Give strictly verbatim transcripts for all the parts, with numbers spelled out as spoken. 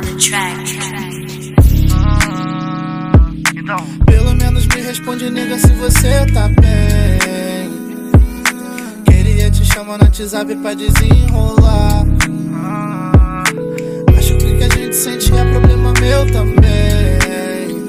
on the track. Então, pelo menos me responde, nega, se você tá bem. Queria te chamar no WhatsApp pra desenrolar. Acho que o que a gente sente é problema meu também.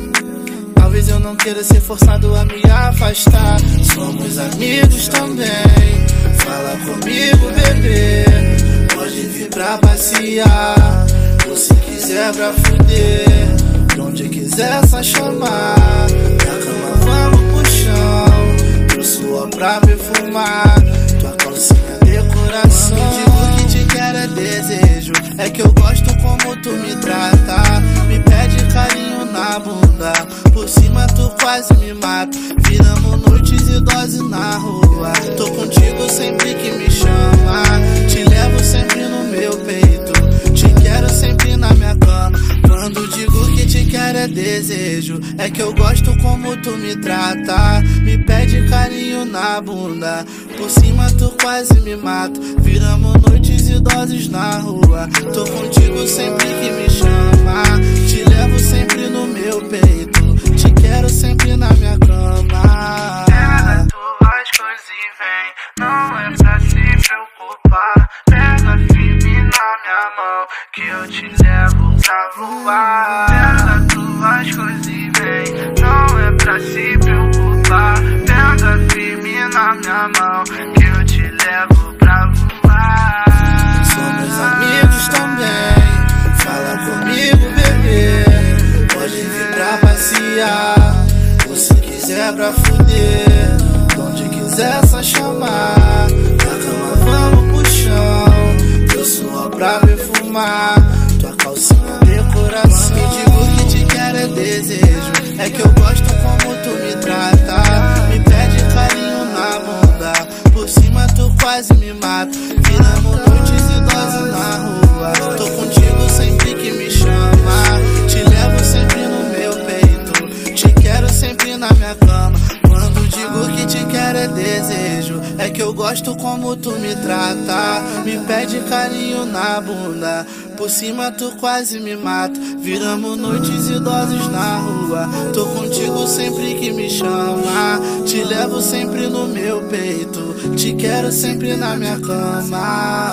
Talvez eu não queira ser forçado a me afastar. Somos amigos também. Fala comigo, bebê. Pode vir pra passear, ou se quiser pra fuder, de onde quiser só chamar. Na cama vamos pro chão, pro suor pra perfumar. Tua calcinha decoração. Me digo que te quero é desejo, é que eu gosto como tu me trata. Me pede carinho na bunda, por cima tu quase me mata. Viramos noites e dose na rua, tô contigo sempre que me chama. Te levo sempre no meu peito, te quero sempre na minha cama. Quando digo que te quero é desejo, é que eu gosto como tu me trata. Me pede carinho na bunda, por cima tu quase me mata. Viramos noites e doses na rua, tô contigo sempre que me chama. Te levo sempre no meu peito, te quero sempre na minha cama. Pega tuas coisas e vem, não é pra se preocupar. Pega firme na minha mão, que eu te levo pra voar. Pega tuas coisas e vem, não é pra se preocupar. Pega firme na minha mão, que eu te levo pra voar. Somos amigos também, fala comigo, bebê. Pode vir pra passear, ou se quiser pra fuder, de onde quiser só chamar. Na cama vamos pro chão, pro suor pra perfumar. Tua calcinha decoração. Me digo que te quero é desejo, é que eu gosto como tu me trata. Me pede carinho na bunda, por cima tu quase me mata. Viramos noites e dose na rua, tô contigo sempre que me chama. Te levo sempre no meu peito, te quero sempre na minha cama. Quando digo que te quero é desejo, é que eu gosto como tu me trata. Me pede carinho na bunda, por cima tu quase me mata. Viramos noites e doses na rua, tô contigo sempre que me chama. Te levo sempre no meu peito, te quero sempre na minha cama.